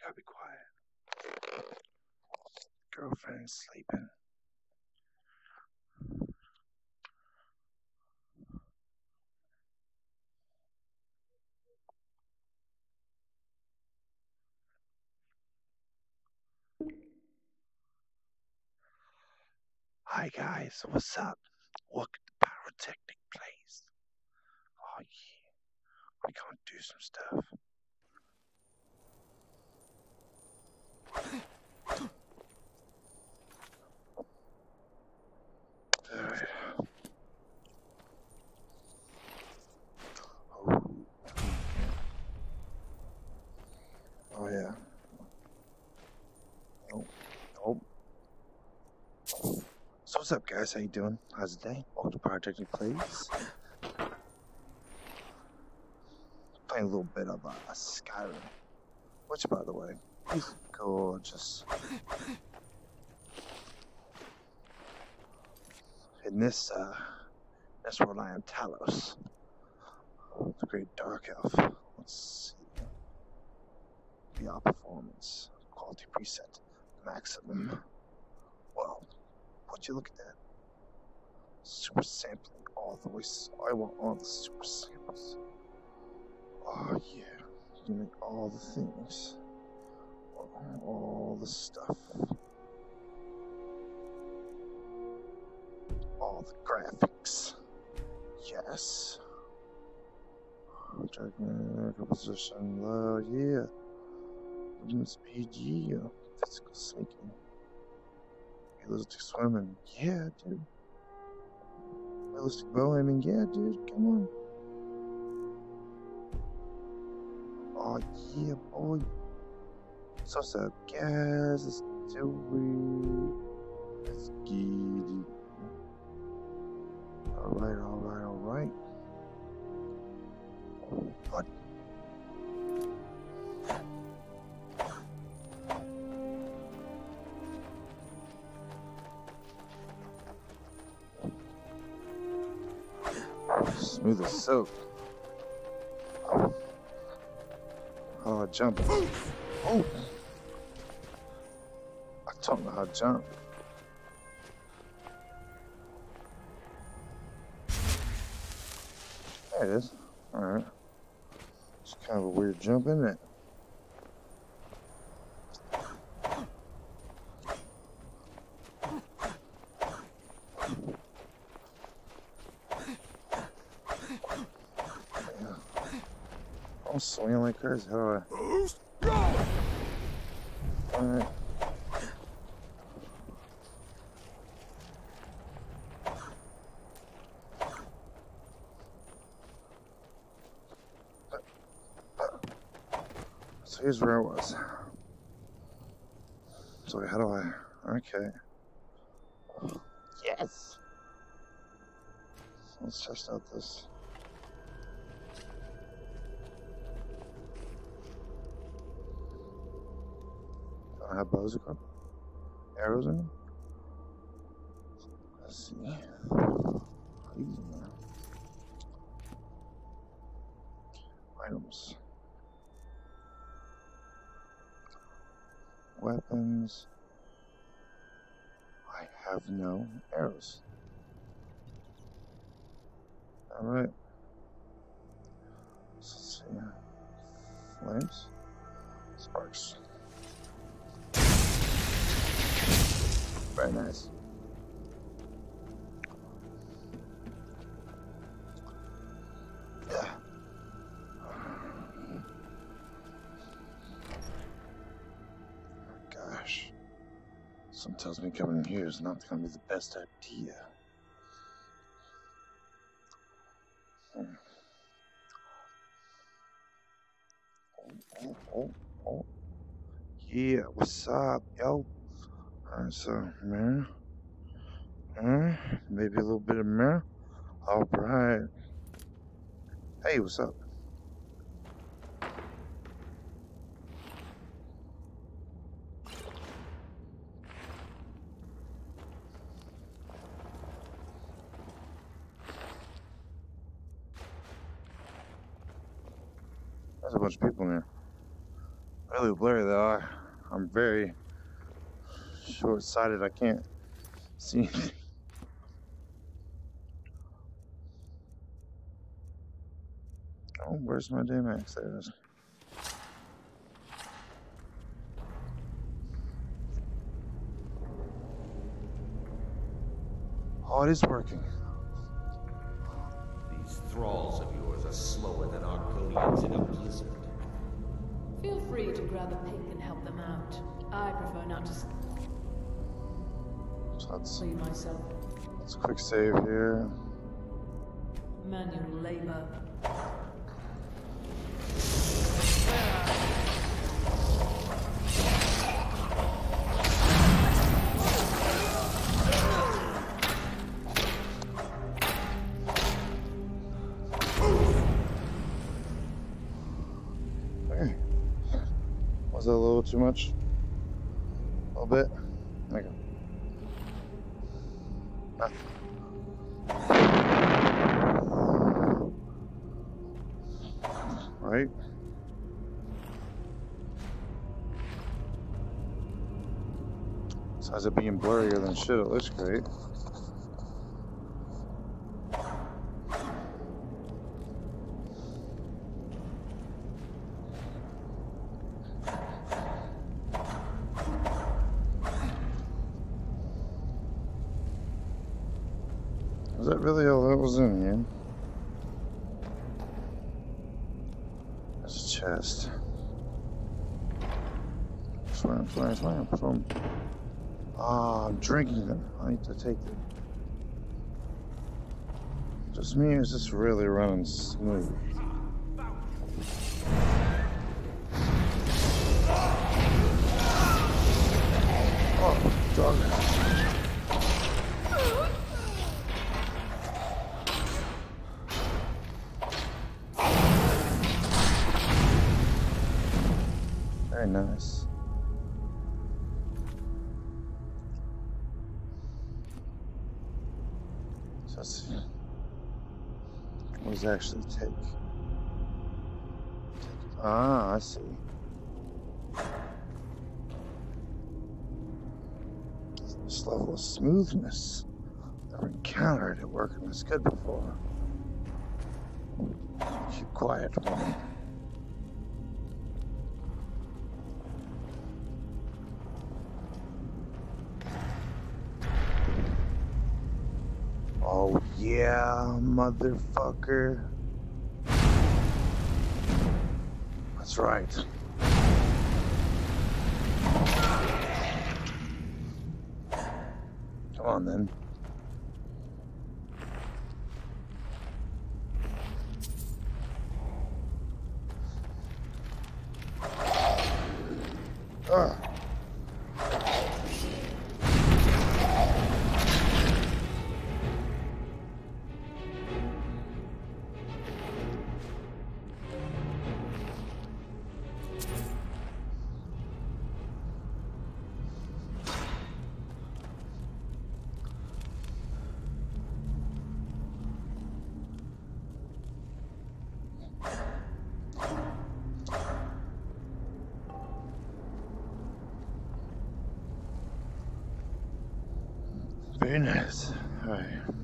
Gotta be quiet. Girlfriend's sleeping. Hi guys, what's up? Welcome to Pyrotechnic Plays. Oh yeah, we gonna do some stuff. Alright. Oh, oh yeah. Oh, oh. So what's up guys? How you doing? How's the day? Welcome to Pyrotechnic Plays. Playing a little bit of Skyrim. Which by the way, is gorgeous. In this world I am Talos. The great dark elf. Let's see. VR performance. Quality preset. Maximum. Well, would you look at that? Super sampling all the way. I want all the super samples. Oh yeah. You make all the things. All the stuff. All the graphics. Yes. Dragon composition low, yeah. Movement speed, yeah. Physical sinking. Realistic swimming, yeah, dude. Realistic bow aiming, yeah, dude. Come on. Oh yeah, boy. So what's up, guys? Let's do it. Let's get it. Alright, alright, alright. What? Smooth as silk. Oh, jump. Oh! I don't know how to jump. There it is. Alright. It's kind of a weird jump, isn't it? I'm swinging like crazy. How do I? Alright. So here's where I was. So how do I? Okay. Yes. Let's test out this. I have bows equipped. Arrows in them. Let's see. Easy now. Items. Weapons. I have no arrows. Alright. Let's see. Flames. Sparks. Very nice. Yeah. Gosh. Something tells me coming in here is not going to be the best idea. Oh. Yeah, what's up, yo? Alright, so, man. Maybe a little bit of mirror. Alright. Hey, what's up? There's a bunch of people in there. Really blurry though. I'm very short-sighted. I can't see anything. Oh, where's my damn axe? There it is. Oh, it is working. These thralls of yours are slower than Arconians in a blizzard. Feel free to grab a pick and help them out. I prefer not to So see myself. let's quick save here. Manual labor. Okay. Was that a little too much? A little bit? Okay. Right? Besides it being blurrier than shit, it looks great. Was that really all that was in here? There's a chest. Swam. Ah, I'm drinking them. I need to take them. Just me, or is this really running smooth? Oh, dog. Very nice. So let's see. What does it actually take? Ah, I see. This level of smoothness. Never encountered it working this good before. Keep quiet for me. Oh yeah, motherfucker. That's right. Come on then. Ah. Very nice. Alright.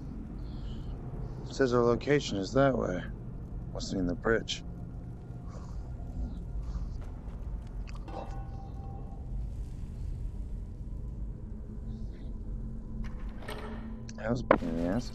It says our location is that way. Must mean the bridge. That was a pain in the ass.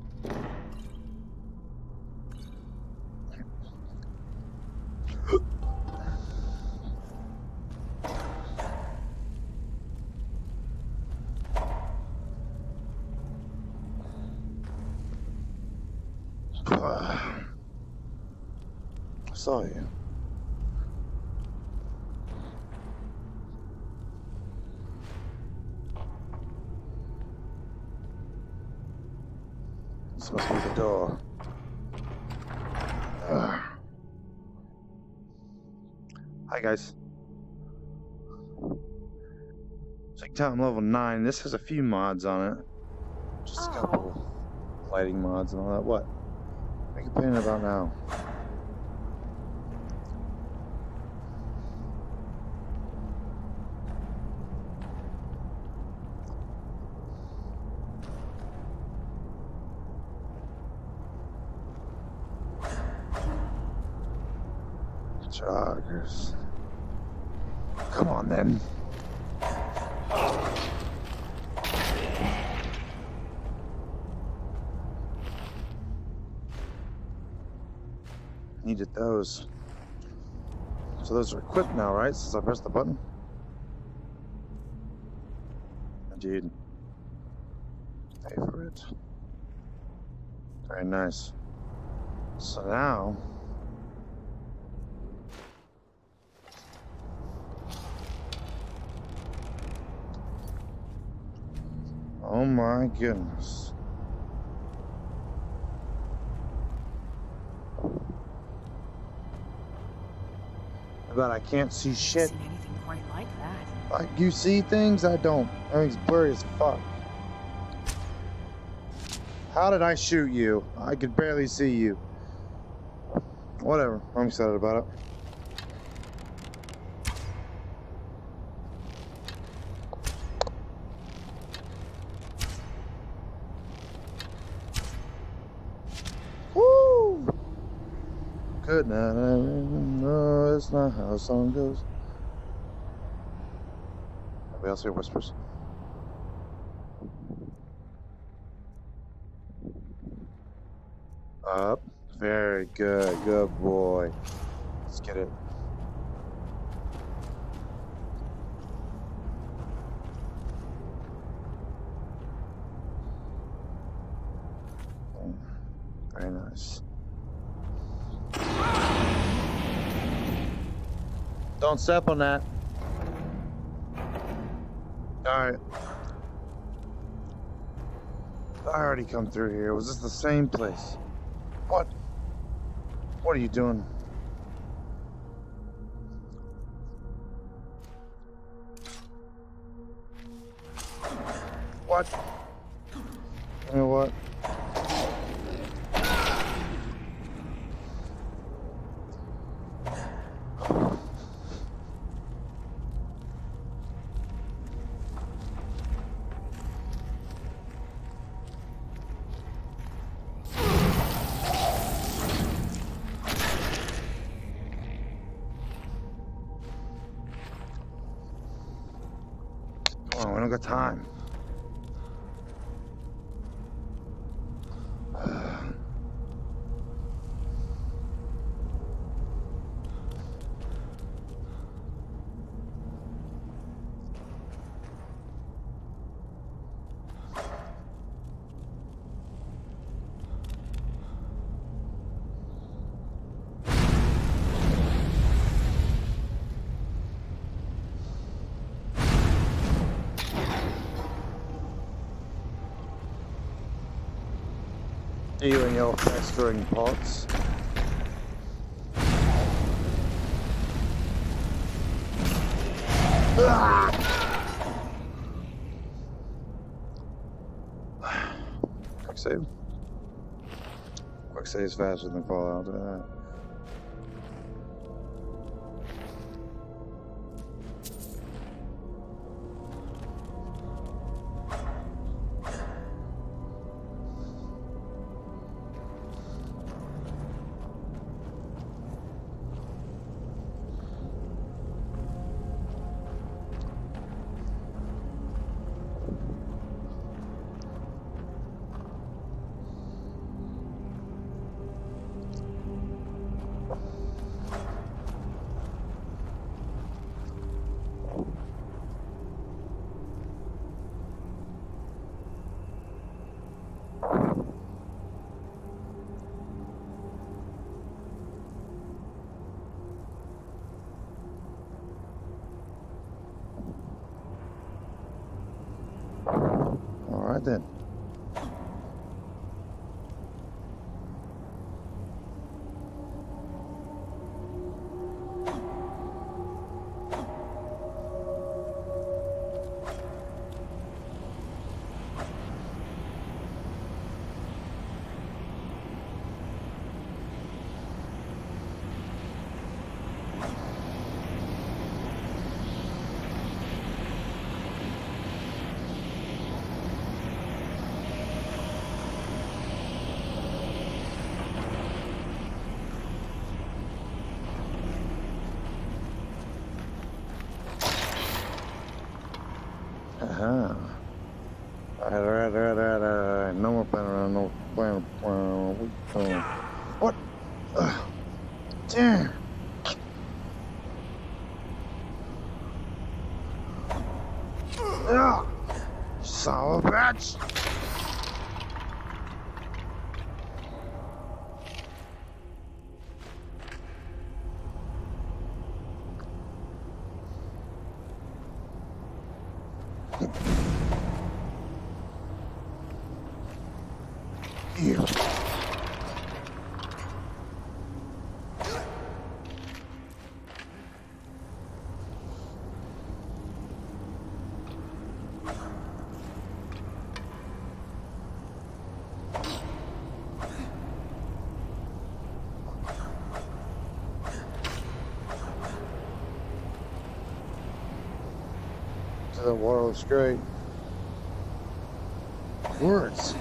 I saw you. This must be the door. Hi guys. Check out level 9. This has a few mods on it. Just a couple lighting mods and all that. What? What are you complaining about now? Joggers. Come on then. Needed those. So those are equipped now, right? Since I pressed the button? Indeed. Pay for it. Very nice. So now... oh my goodness. I bet I can't see shit. Seen anything quite like that. Like you see things, I don't. Everything's blurry as fuck. How did I shoot you? I could barely see you. Whatever, I'm excited about it. Woo! Good night, no, that's not how a song goes. Anybody else hear whispers? Up. Very good. Good boy. Let's get it. Very nice. Don't step on that. Alright. I already come through here. Was this the same place? What? What are you doing? What? You know what? Oh, we don't got time. You and your festering pots. Quick save. Quick save is faster than Fallout. All right then. Uh-huh. Alright. No more playing around, no playing around. What? Damn. Ugh. Son of a bitch. You. The water looks great. Words.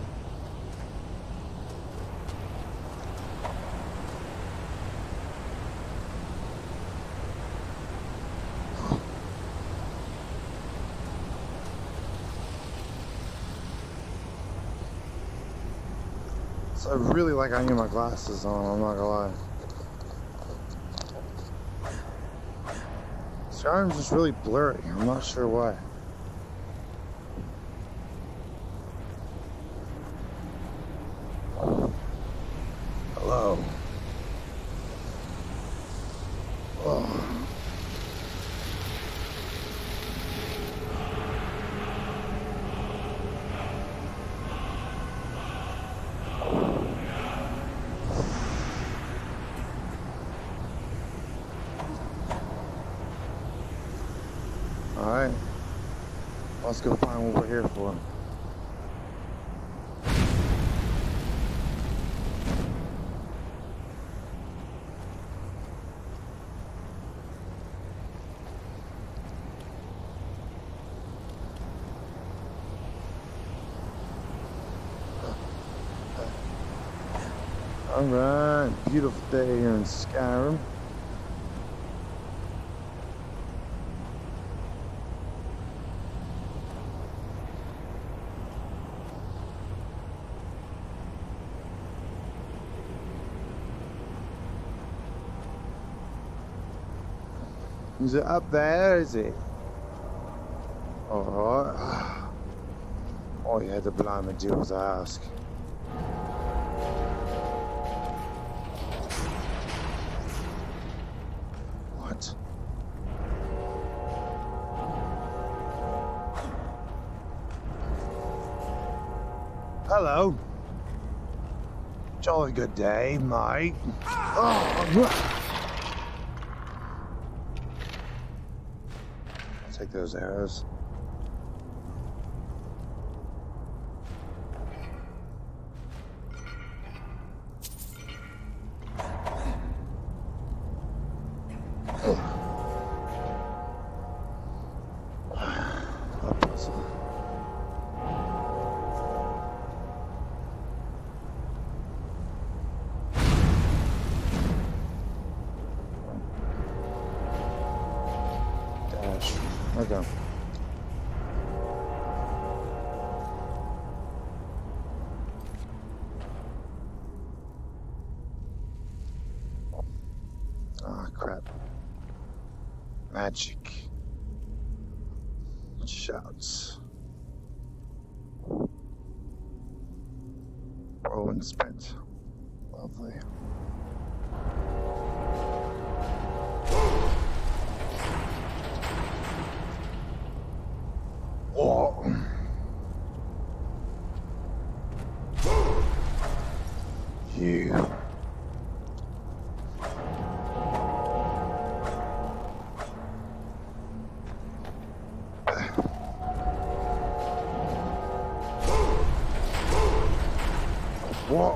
So I really like I need my glasses on, I'm not gonna lie. Skyrim's just really blurry, I'm not sure why. Hello. Oh. Alright, let's go find what we're here for. Alright, beautiful day here in Skyrim. Is it up there, is it? Alright. All you had to blimey do was ask. What? Hello. Jolly good day, mate. Oh, take those arrows. Dash. Okay. Ah, crap. Magic. Shouts. Rolling spent. Lovely. Whoa. You. Whoa.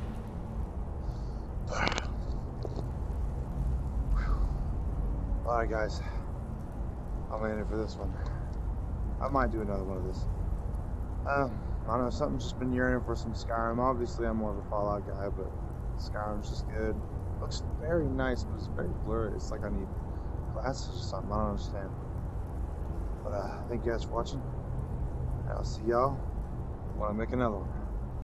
Alright guys, I'm in it for this one. I might do another one of this. I don't know, something's just been yearning for some Skyrim. Obviously I'm more of a Fallout guy, but Skyrim's just good. Looks very nice, but it's very blurry. It's like I need glasses or something, I don't understand. But thank you guys for watching. I'll see y'all when I make another one.